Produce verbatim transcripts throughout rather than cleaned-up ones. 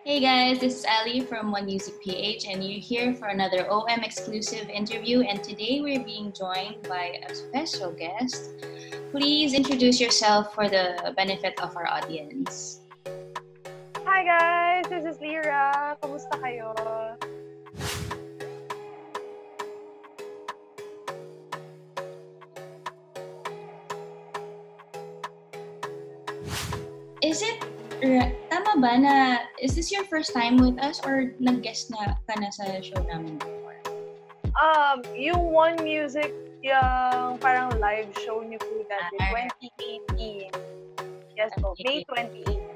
Hey guys, this is Ali from One Music P H, and you're here for another O M exclusive interview. And today we're being joined by a special guest. Please introduce yourself for the benefit of our audience. Hi guys, this is Lirah. Kumusta kayo? Is it tama ba na is this your first time with us or nag-guest na ka na sa show namin before? Um, yung One Music, yung parang live show niyo po dati, Ah, twenty eighteen. Yes po, May twenty-eighth.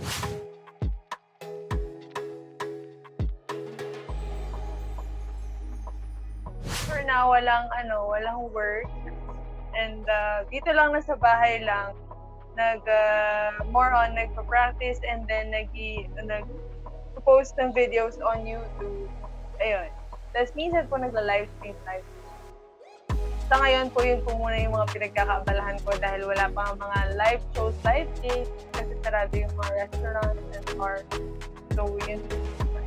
For now, walang ano, walang work. And uh, dito lang nasa bahay lang. Nag, uh, more on nagpa-practice and then nag, nag-post ng videos on YouTube. Ayun. Tapos minsan po nagla-live stream live. Sa ngayon po, yun po muna yung mga pinagkakaabalahan ko dahil wala pa mga live shows, live gigs, kasi sarado yung mga restaurants and bars. So, yun po.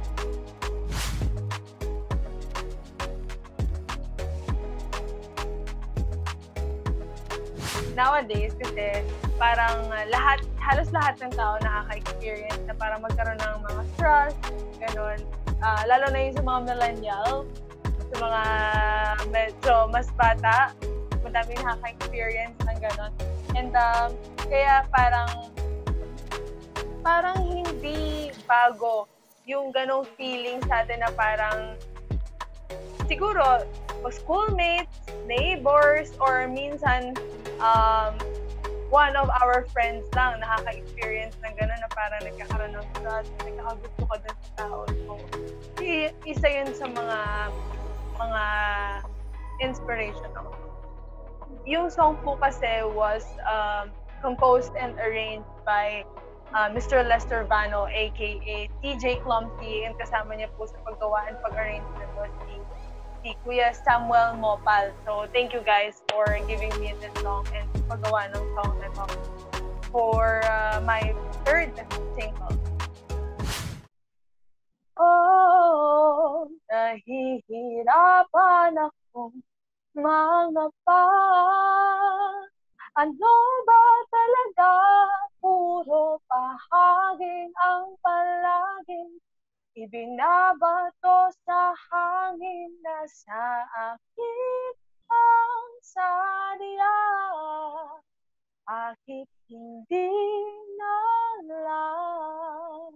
Nowadays, kasi parang lahat, halos lahat ng tao nakaka-experience na parang magkaroon ng mga stress, gano'n. Uh, lalo na yung sa mga millennial, sa mga medyo mas bata, madami nakaka-experience ng gano'n. And um, kaya parang, parang hindi bago yung ganong feeling sa atin na parang, siguro, schoolmates, neighbors, or minsan, um, one of our friends lang nakaka-experience ng gano'n na parang nagkakaroon ng trust, nagkakagusto ka dun sa tao. So, isa yun sa mga mga inspirational. Yung song po kasi was um, composed and arranged by uh, Mister Lester Vano, aka T J Clumpy, and kasama niya po sa paggawa and pag-arrange nito si si Kuya Samuel Mopal. So, thank you guys for giving me this song and paggawa ng song na to for uh, my third single. Oh, nahihirapan akong mangapa. Ano ba talaga? Puro pahaging ang palaging ibinabato sa hangin na sa akin ang sadya. Bakit hindi na lang?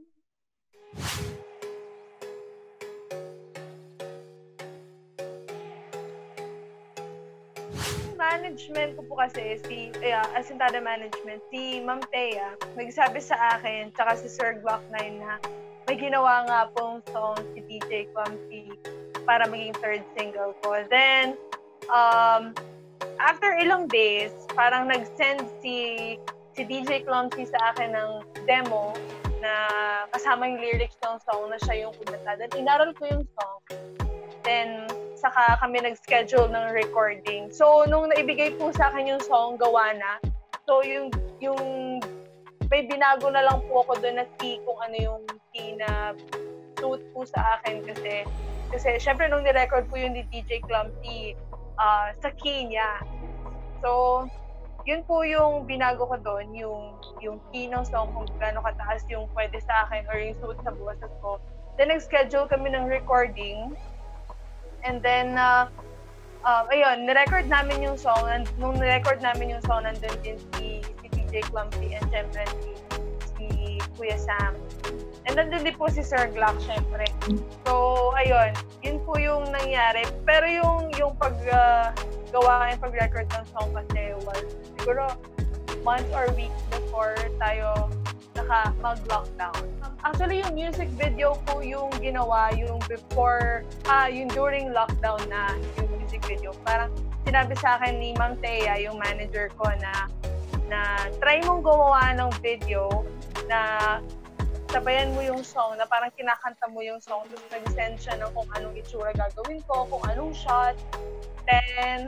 Management ko po kasi si uh, Asintada Management, si Ma'am Thea, nagsabi sa akin tsaka si Sir Glock nine na may ginawa nga pong song si D J Clumpy para maging third single ko. Then, um, after ilang days, parang nag-send si, si D J Clumpy sa akin ng demo na kasama yung lyrics ng song na siya yung kumanta. Then, inaral ko yung song. Then, saka kami nag-schedule ng recording. So, nung naibigay po sa akin yung song, gawa na. So, yung, yung may binago na lang po ako doon na key kung ano yung key na suit po sa akin kasi kasi syempre nung ni-record po yung ni D J Clumpy uh, sa key niya. So, yun po yung binago ko doon, yung yung key ng song kung gaano kataas yung pwede sa akin or yung suit sa boses ko. Then nag-schedule kami ng recording. And then uh, uh, ayun, ni-record namin yung song and nung ni-record namin yung song nandun din si D J Clumpy and syempre si, si Kuya Sam. And nandun din po si Sir Glock, syempre. So, ayun. Yun po yung nangyari. Pero yung yung pag uh, gawa and pag-record ng song kasi was siguro months or weeks before tayo naka mag-lockdown. Actually, yung music video ko yung ginawa yung before, ah, yung during lockdown na yung music video. Parang sinabi sa akin ni Ma'am Thea, yung manager ko na na try mong gumawa ng video na sabayan mo yung song, na parang kinakanta mo yung song, tapos nag-send siya ng kung anong itsura gagawin ko, kung anong shot. Then,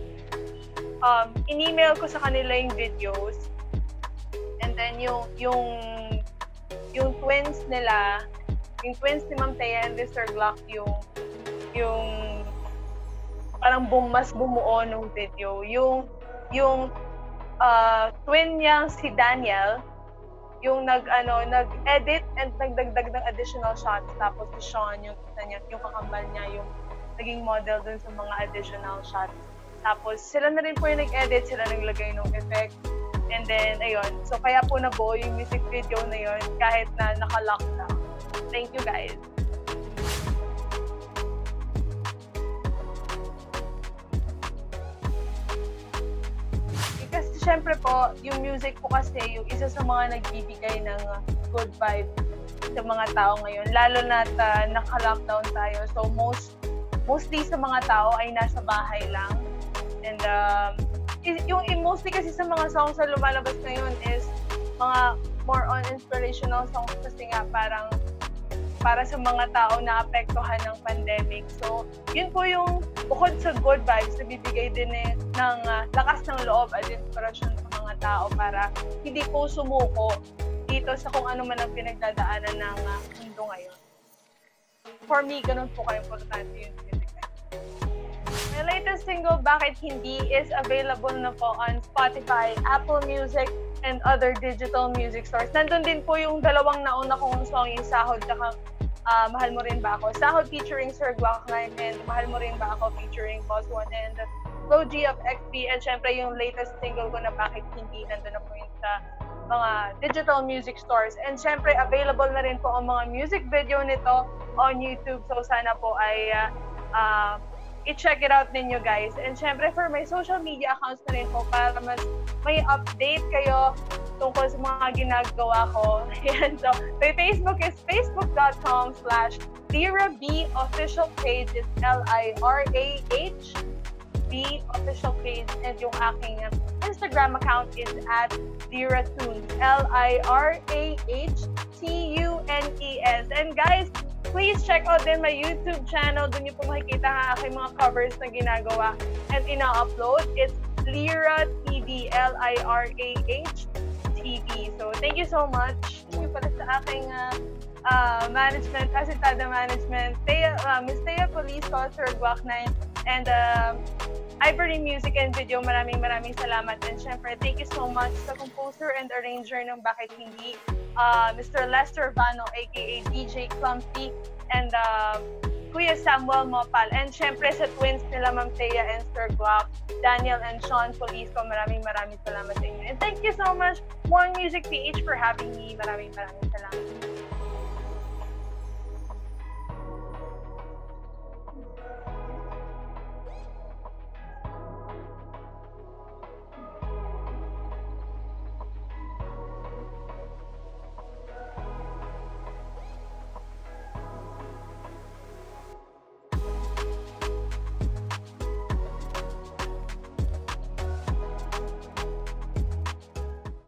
um, in-email ko sa kanila yung videos. And then, yung, yung, yung twins nila, yung twins ni Ma'am Thea and Mister Glock yung yung parang bum, mas bumuo nung video. Yung yung uh, twin niyang si Daniel, yung nag ano nag-edit and nagdagdag ng additional shots, tapos si Sean yung isa niya, yung kakambal niya yung naging model dun sa mga additional shots. Tapos sila na rin po yung nag-edit, sila naglagay ng effect. And then ayun, so kaya po nabuo yung music video na yun kahit na naka-lockdown. Thank you guys. Kasi syempre po, yung music po kasi yung isa sa mga nagbibigay ng good vibe sa mga tao ngayon. Lalo na uh, naka-lockdown tayo. So most mostly sa mga tao ay nasa bahay lang. And um, yung mostly kasi sa mga songs na lumalabas ngayon is mga more on inspirational songs kasi nga parang para sa mga tao na apektuhan ng pandemic. So, yun po yung bukod sa good vibes na bibigay din eh, ng uh, lakas ng loob at inspirasyon sa mga tao para hindi po sumuko dito sa kung ano man ang pinagdadaanan ng uh, mundo ngayon. For me, ganun po kayo importante yung music. My latest single, Bakit Hindi, is available na po on Spotify, Apple Music, and other digital music stores. Nandun din po yung dalawang nauna kong song, yung Sahod, tsaka uh, Mahal Mo Rin Ba Ako. Sahod featuring Sir Glock nine, and Mahal Mo Rin Ba Ako featuring Boss One and Flo G of X P. And syempre yung latest single ko na Bakit Hindi, nandun na po yun sa mga digital music stores. And syempre, available na rin po ang mga music video nito on YouTube. So sana po ay uh, uh, i-check it out ninyo guys. And syempre for my social media accounts na rin po para mas may update kayo tungkol sa mga ginagawa ko. Ayan, so my Facebook is facebook.com slash Lirah B official page. It's L I R A H B official page. And yung aking Instagram account is at Lirah Tunes. L I R A H T U N E S. And guys, please check out din my YouTube channel. Doon niyo po makikita ang aking mga covers na ginagawa and ina-upload. It's Lirah T V, L I R A H T V. So, thank you so much. Thank you pala sa aking uh, uh, management, Asintada Management, Thea, uh, Miss Thea Police, Sir Glock nine, and uh, Ivory Music and Video. Maraming maraming salamat. And syempre, thank you so much sa composer and arranger ng Bakit Hindi, uh, Mister Lester Vano, aka D J Clumpy, and uh, Kuya Samuel Mopal. And syempre sa twins nila Ma'am Thea and Sir Glock, Daniel and Sean Polisco. Maraming maraming salamat sa inyo. And thank you so much, One Music P H, for having me. Maraming maraming salamat.